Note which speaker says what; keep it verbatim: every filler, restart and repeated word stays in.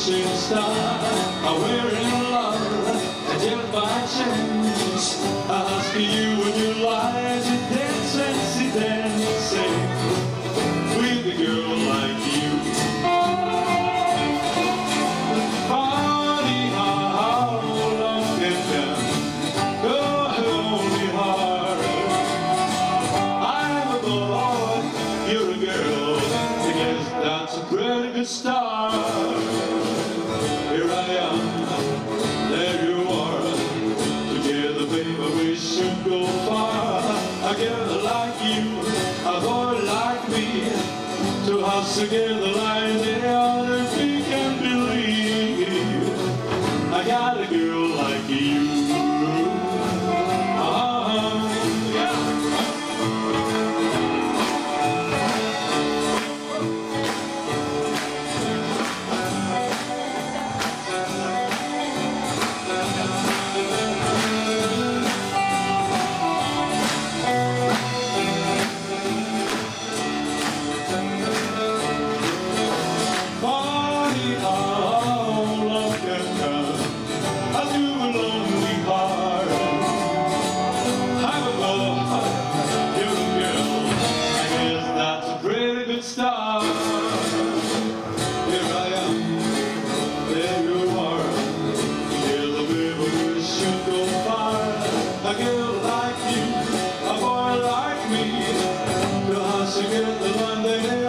Speaker 1: shooting star. We're in love, and just by chance I ask you, would you like to dance and sit dancing with a girl like you? Party hard, long and down, go hold me hard. I'm a boy, you're a girl, I guess that's a pretty good start. Here I am, there you are, together baby we should go far. A girl like you, a boy like me, two hearts together like the other we can believe. I got a girl like you. Star. Here I am, there you are, together baby we should go far. A girl like you, a boy like me, two hearts together one day.